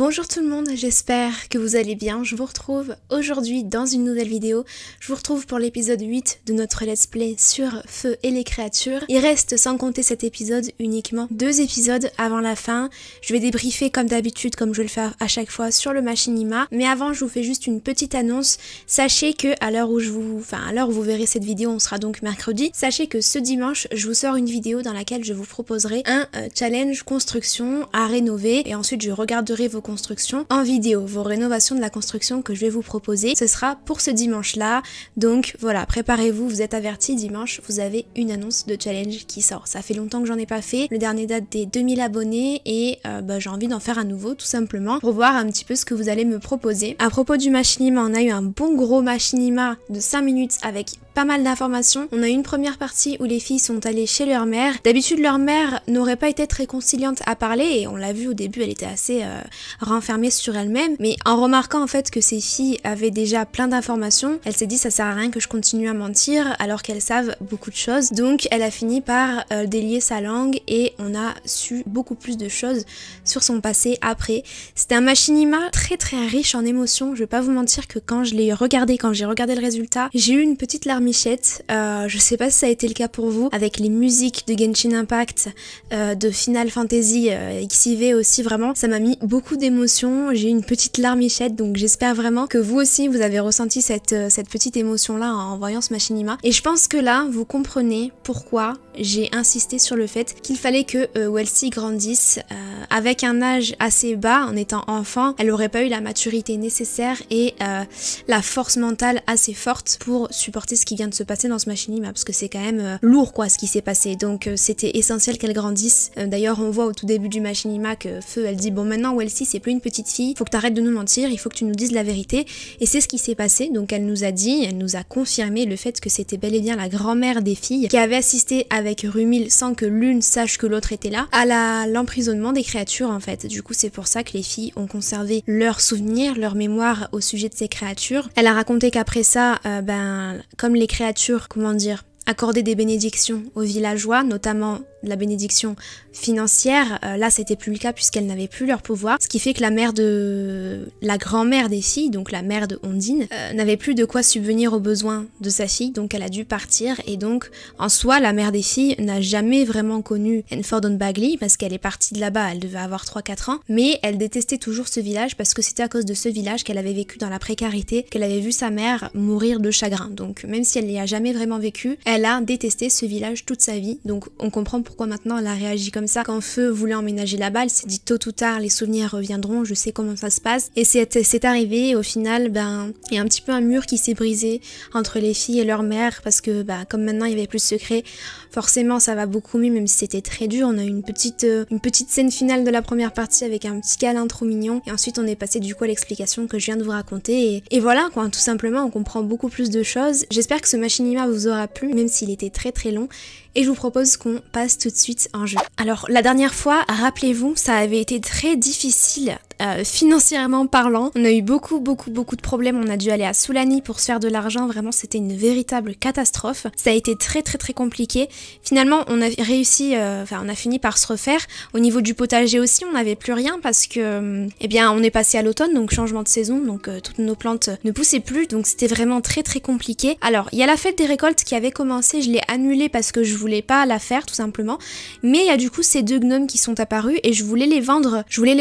Bonjour tout le monde, j'espère que vous allez bien. Je vous retrouve aujourd'hui dans une nouvelle vidéo. Je vous retrouve pour l'épisode 8 de notre let's play sur Feu et les créatures. Il reste, sans compter cet épisode, uniquement 2 épisodes avant la fin. Je vais débriefer comme d'habitude, comme je le fais à chaque fois, sur le machinima. Mais avant, je vous fais juste une petite annonce. Sachez que à l'heure où vous verrez cette vidéo, on sera donc mercredi. Sachez que ce dimanche, je vous sors une vidéo dans laquelle je vous proposerai un challenge construction à rénover. Et ensuite, je regarderai vos constructions en vidéo, vos rénovations de la construction que je vais vous proposer. Ce sera pour ce dimanche-là. Donc voilà, préparez-vous, vous êtes avertis, dimanche, vous avez une annonce de challenge qui sort. Ça fait longtemps que j'en ai pas fait. Le dernier date des 2000 abonnés et j'ai envie d'en faire à nouveau, tout simplement, pour voir un petit peu ce que vous allez me proposer. À propos du machinima, on a eu un bon gros machinima de 5 minutes avec pas mal d'informations. On a eu une première partie où les filles sont allées chez leur mère. D'habitude, leur mère n'aurait pas été très conciliante à parler et on l'a vu au début, elle était assez renfermée sur elle-même. Mais en remarquant en fait que ces filles avaient déjà plein d'informations, elle s'est dit ça sert à rien que je continue à mentir alors qu'elles savent beaucoup de choses. Donc elle a fini par délier sa langue et on a su beaucoup plus de choses sur son passé après. C'était un machinima très très riche en émotions. Je vais pas vous mentir que quand j'ai regardé le résultat, j'ai eu une petite larmichette. Je sais pas si ça a été le cas pour vous, avec les musiques de Genshin Impact, de Final Fantasy XIV aussi, vraiment, ça m'a mis beaucoup d'émotions, j'ai eu une petite larmichette, donc j'espère vraiment que vous aussi vous avez ressenti cette petite émotion là en voyant ce machinima. Et je pense que là, vous comprenez pourquoi j'ai insisté sur le fait qu'il fallait que Welcy grandisse avec un âge assez bas, en étant enfant, elle aurait pas eu la maturité nécessaire et la force mentale assez forte pour supporter ce qui vient de se passer dans ce machinima, parce que c'est quand même lourd quoi ce qui s'est passé, donc c'était essentiel qu'elle grandisse. D'ailleurs on voit au tout début du machinima que Feu elle dit bon maintenant Welcy c'est plus une petite fille, faut que t'arrêtes de nous mentir, il faut que tu nous dises la vérité, et c'est ce qui s'est passé. Donc elle nous a confirmé le fait que c'était bel et bien la grand-mère des filles qui avait assisté avec Rumil sans que l'une sache que l'autre était là à l'emprisonnement des créatures en fait. Du coup c'est pour ça que les filles ont conservé leurs souvenirs, leur mémoire au sujet de ces créatures. Elle a raconté qu'après ça, comme les créatures, accorder des bénédictions aux villageois, notamment la bénédiction financière, là c'était plus le cas puisqu'elles n'avaient plus leur pouvoir, ce qui fait que la grand-mère des filles, donc la mère de Ondine, n'avait plus de quoi subvenir aux besoins de sa fille, donc elle a dû partir, et donc en soi la mère des filles n'a jamais vraiment connu Henford-on-Bagley parce qu'elle est partie de là-bas, elle devait avoir 3-4 ans, mais elle détestait toujours ce village parce que c'était à cause de ce village qu'elle avait vécu dans la précarité, qu'elle avait vu sa mère mourir de chagrin. Donc même si elle n'y a jamais vraiment vécu, elle a détesté ce village toute sa vie, donc on comprend pourquoi maintenant elle a réagi comme ça. Quand Feu voulait emménager là-bas, elle s'est dit tôt ou tard les souvenirs reviendront, je sais comment ça se passe, et c'est arrivé. Au final, il y a un petit peu un mur qui s'est brisé entre les filles et leur mère, parce que comme maintenant il y avait plus de secrets, forcément ça va beaucoup mieux, même si c'était très dur. On a eu une petite scène finale de la première partie avec un petit câlin trop mignon, et ensuite on est passé du coup à l'explication que je viens de vous raconter, et voilà quoi, tout simplement on comprend beaucoup plus de choses. J'espère que ce machinima vous aura plu, même s'il était très très long, et je vous propose qu'on passe tout de suite en jeu. Alors la dernière fois, rappelez-vous, ça avait été très difficile financièrement parlant. On a eu beaucoup de problèmes, on a dû aller à Soulani pour se faire de l'argent, vraiment c'était une véritable catastrophe. Ça a été très compliqué. Finalement on a réussi, on a fini par se refaire. Au niveau du potager aussi, on n'avait plus rien parce que on est passé à l'automne, donc changement de saison, donc toutes nos plantes ne poussaient plus, donc c'était vraiment très compliqué. Alors il y a la fête des récoltes qui avait commencé, je l'ai annulée parce que je voulais pas la faire tout simplement, mais il y a du coup ces 2 gnomes qui sont apparus et je voulais les vendre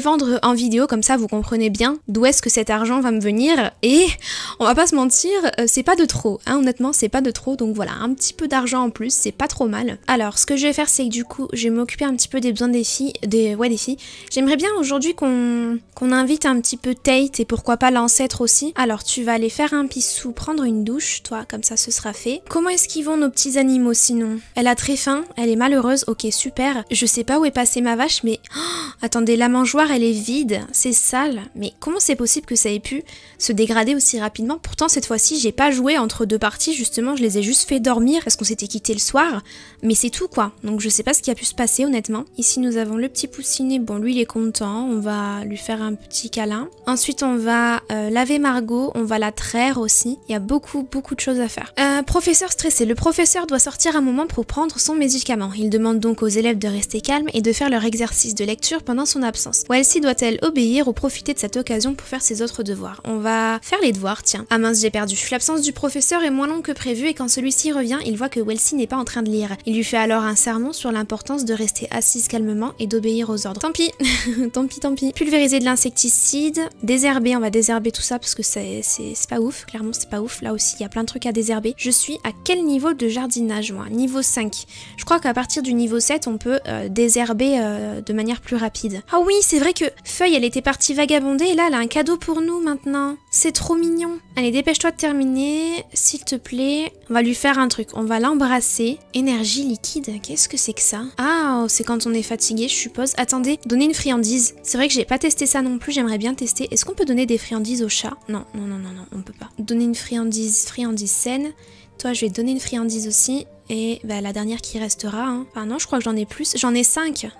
en vidéo, comme ça vous comprenez bien d'où est-ce que cet argent va me venir, et on va pas se mentir, c'est pas de trop, hein, honnêtement c'est pas de trop, donc voilà, un petit peu d'argent en plus, c'est pas trop mal. Alors ce que je vais faire, c'est que du coup je vais m'occuper un petit peu des besoins des filles, des filles. J'aimerais bien aujourd'hui qu'on invite un petit peu Tate, et pourquoi pas l'ancêtre aussi. Alors tu vas aller faire un pissou, prendre une douche, toi, comme ça ce sera fait. Comment est-ce qu'ils vont nos petits animaux sinon? Elle a très faim, elle est malheureuse, ok super. Je sais pas où est passée ma vache, mais attendez, la mangeoire elle est vide, c'est sale, mais comment c'est possible que ça ait pu se dégrader aussi rapidement? Pourtant cette fois-ci j'ai pas joué entre 2 parties, justement je les ai juste fait dormir parce qu'on s'était quitté le soir, mais c'est tout quoi, donc je sais pas ce qui a pu se passer honnêtement. Ici nous avons le petit poussinet, bon lui il est content, on va lui faire un petit câlin. Ensuite on va laver Margot, on va la traire aussi, il y a beaucoup de choses à faire. Professeur stressé, le professeur doit sortir un moment pour prendre son médicament. Il demande donc aux élèves de rester calmes et de faire leur exercice de lecture pendant son absence. Welcy doit-elle obéir obéir ou profiter de cette occasion pour faire ses autres devoirs. On va faire les devoirs, tiens. Ah mince, j'ai perdu. L'absence du professeur est moins longue que prévu et quand celui-ci revient, il voit que Welcy n'est pas en train de lire. Il lui fait alors un sermon sur l'importance de rester assise calmement et d'obéir aux ordres. Tant pis, tant pis. Pulvériser de l'insecticide, désherber, on va désherber tout ça parce que c'est pas ouf, clairement c'est pas ouf. Là aussi, il y a plein de trucs à désherber. Je suis à quel niveau de jardinage, moi? Niveau 5. Je crois qu'à partir du niveau 7, on peut désherber de manière plus rapide. Ah oui, c'est vrai que Feuille, elle était partie vagabonder et là, elle a un cadeau pour nous maintenant. C'est trop mignon. Allez, dépêche-toi de terminer, s'il te plaît. On va lui faire un truc, on va l'embrasser. Énergie liquide, qu'est-ce que c'est que ça? Ah, c'est quand on est fatigué, je suppose. Attendez, donner une friandise. C'est vrai que j'ai pas testé ça non plus, j'aimerais bien tester. Est-ce qu'on peut donner des friandises au chat? Non, on peut pas. Donner une friandise saine. Toi, je vais donner une friandise aussi. Et bah, la dernière qui restera. Hein. Enfin non, je crois que j'en ai plus. J'en ai 5.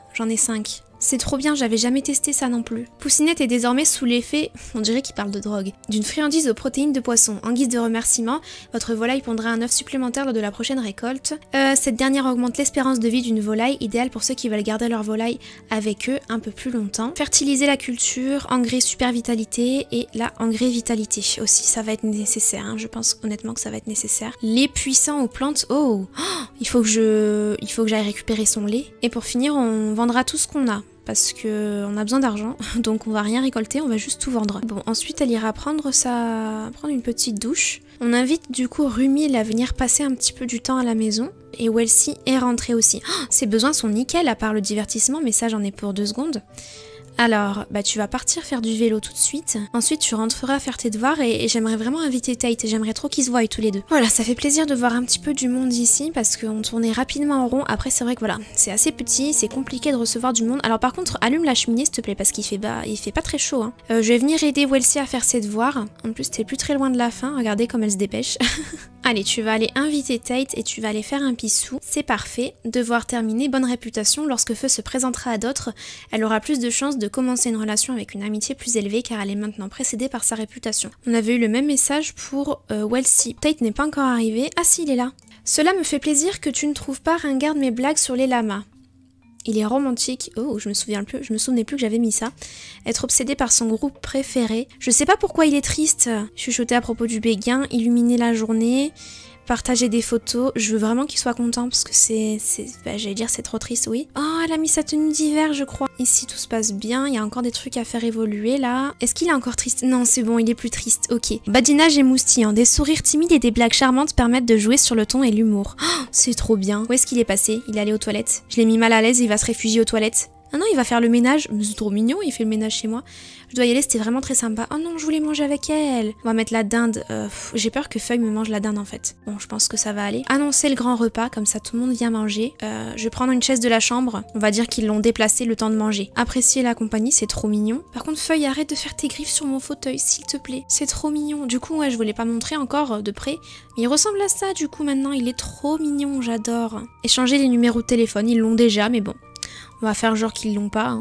C'est trop bien, j'avais jamais testé ça non plus. Poussinette est désormais sous l'effet, on dirait qu'il parle de drogue, d'une friandise aux protéines de poisson. En guise de remerciement, votre volaille pondra un œuf supplémentaire lors de la prochaine récolte. Cette dernière augmente l'espérance de vie d'une volaille, idéale pour ceux qui veulent garder leur volaille avec eux un peu plus longtemps. Fertiliser la culture, engrais super vitalité et la engrais vitalité aussi, ça va être nécessaire, hein. Je pense honnêtement que ça va être nécessaire. Lait puissant aux plantes, il faut que j'aille récupérer son lait. Et pour finir, on vendra tout ce qu'on a. Parce qu'on a besoin d'argent, donc on va rien récolter, on va juste tout vendre. Bon, ensuite elle ira prendre une petite douche. On invite du coup Rumil à venir passer un petit peu du temps à la maison. Et Welcy est rentrée aussi. Ses besoins sont nickel à part le divertissement, mais ça j'en ai pour 2 secondes. Alors, bah tu vas partir faire du vélo tout de suite. Ensuite, tu rentreras faire tes devoirs et j'aimerais vraiment inviter Tate. J'aimerais trop qu'ils se voient tous les deux. Voilà, ça fait plaisir de voir un petit peu du monde ici parce qu'on tournait rapidement en rond. Après, c'est vrai que voilà, c'est assez petit, c'est compliqué de recevoir du monde. Alors par contre, allume la cheminée s'il te plaît parce qu'il fait pas très chaud. Hein. Je vais venir aider Welcy à faire ses devoirs. En plus, t'es plus très loin de la fin. Regardez comme elle se dépêche. Allez, tu vas aller inviter Tate et tu vas aller faire un pissou. C'est parfait. Devoir terminé, bonne réputation. Lorsque Feu se présentera à d'autres, elle aura plus de chances de commencer une relation avec une amitié plus élevée car elle est maintenant précédée par sa réputation. On avait eu le même message pour Welcy. Tate n'est pas encore arrivé. Ah si, il est là. Cela me fait plaisir que tu ne trouves pas ringarde mes blagues sur les lamas. Il est romantique. Oh, je me souvenais plus que j'avais mis ça. Être obsédé par son groupe préféré. Je sais pas pourquoi il est triste. Chuchoter à propos du béguin, illuminer la journée, partager des photos. Je veux vraiment qu'il soit content parce que j'allais dire c'est trop triste, oui. Oh, elle a mis sa tenue d'hiver, je crois. Ici, tout se passe bien. Il y a encore des trucs à faire évoluer, là. Est-ce qu'il est encore triste? Non, c'est bon, il est plus triste. Ok. Badinage émoustillant. Des sourires timides et des blagues charmantes permettent de jouer sur le ton et l'humour. Oh, c'est trop bien. Où est-ce qu'il est passé? Il est allé aux toilettes. Je l'ai mis mal à l'aise, il va se réfugier aux toilettes. Ah non, il va faire le ménage. C'est trop mignon, il fait le ménage chez moi. Je dois y aller, c'était vraiment très sympa. Oh non, je voulais manger avec elle. On va mettre la dinde. J'ai peur que Feuille me mange la dinde en fait. Bon, je pense que ça va aller. Annoncer le grand repas, comme ça tout le monde vient manger. Je vais prendre une chaise de la chambre. On va dire qu'ils l'ont déplacée le temps de manger. Apprécier la compagnie, c'est trop mignon. Par contre, Feuille, arrête de faire tes griffes sur mon fauteuil, s'il te plaît. C'est trop mignon. Du coup, ouais, je voulais pas montrer encore de près. Mais il ressemble à ça, du coup, maintenant. Il est trop mignon, j'adore. Échanger les numéros de téléphone, ils l'ont déjà, mais bon. On va faire genre qu'ils l'ont pas. Hein.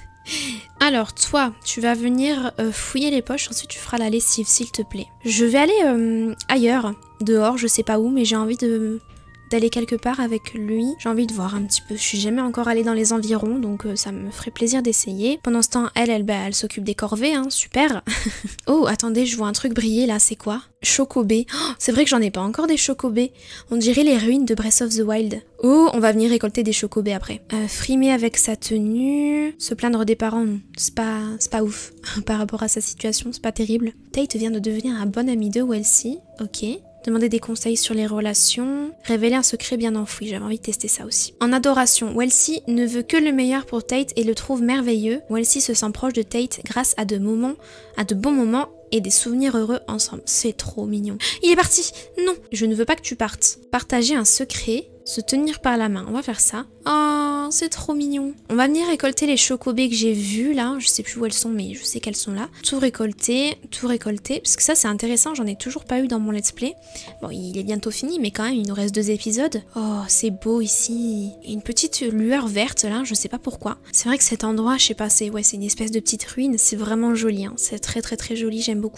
Alors, toi, tu vas venir fouiller les poches, ensuite tu feras la lessive, s'il te plaît. Je vais aller ailleurs, dehors, je sais pas où, mais j'ai envie d'aller quelque part avec lui. J'ai envie de voir un petit peu. Je suis jamais encore allée dans les environs, donc ça me ferait plaisir d'essayer. Pendant ce temps, elle s'occupe des corvées, hein, super. Oh, attendez, je vois un truc briller là, c'est quoi? Chocobé. Oh, c'est vrai que j'en ai pas encore des chocobés. On dirait les ruines de Breath of the Wild. Oh, on va venir récolter des chocobés après. Frimer avec sa tenue. Se plaindre des parents, c'est pas ouf. Par rapport à sa situation, c'est pas terrible. Tate vient de devenir un bon ami de Welcy. Ok. Demander des conseils sur les relations, révéler un secret bien enfoui, j'avais envie de tester ça aussi. En adoration, Welcy ne veut que le meilleur pour Tate et le trouve merveilleux. Welcy se sent proche de Tate grâce à de bons moments et des souvenirs heureux ensemble. C'est trop mignon. Il est parti! Non, je ne veux pas que tu partes. Partager un secret, se tenir par la main, on va faire ça. Oh, c'est trop mignon. On va venir récolter les chocobés que j'ai vus là, je sais plus où elles sont mais je sais qu'elles sont là. Tout récolter, parce que ça c'est intéressant, j'en ai toujours pas eu dans mon let's play. Bon, il est bientôt fini mais quand même il nous reste 2 épisodes. Oh, c'est beau ici. Une petite lueur verte là, je sais pas pourquoi. C'est vrai que cet endroit, je sais pas, c'est une espèce de petite ruine, c'est vraiment joli, hein. C'est très très très joli, j'aime beaucoup.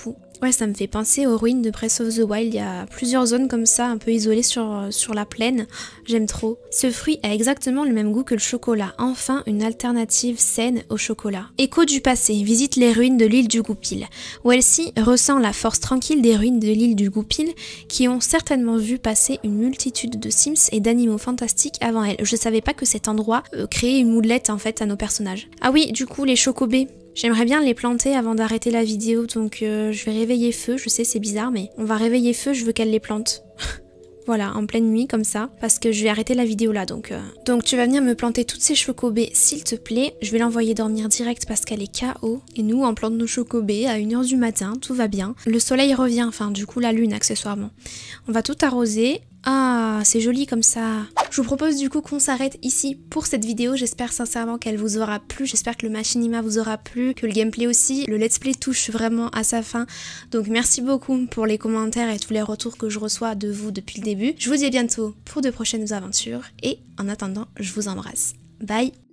Ouais, ça me fait penser aux ruines de Breath of the Wild. Il y a plusieurs zones comme ça, un peu isolées sur la plaine. J'aime trop. Ce fruit a exactement le même goût que le chocolat. Enfin, une alternative saine au chocolat. Écho du passé, visite les ruines de l'île du Goupil. Welcy ressent la force tranquille des ruines de l'île du Goupil qui ont certainement vu passer une multitude de Sims et d'animaux fantastiques avant elle. Je savais pas que cet endroit créait une moulette en fait à nos personnages. Ah oui, du coup, les chocobés. J'aimerais bien les planter avant d'arrêter la vidéo, donc je vais réveiller Feu. Je sais, c'est bizarre, mais on va réveiller Feu, je veux qu'elle les plante. Voilà, en pleine nuit comme ça, parce que je vais arrêter la vidéo là, donc tu vas venir me planter toutes ces chocobés, s'il te plaît. Je vais l'envoyer dormir direct parce qu'elle est KO. Et nous, on plante nos chocobés à 1h du matin, tout va bien. Le soleil revient, enfin du coup la lune accessoirement. On va tout arroser. Ah, c'est joli comme ça. Je vous propose du coup qu'on s'arrête ici pour cette vidéo. J'espère sincèrement qu'elle vous aura plu. J'espère que le machinima vous aura plu, que le gameplay aussi. Le let's play touche vraiment à sa fin. Donc merci beaucoup pour les commentaires et tous les retours que je reçois de vous depuis le début. Je vous dis à bientôt pour de prochaines aventures. Et en attendant, je vous embrasse. Bye!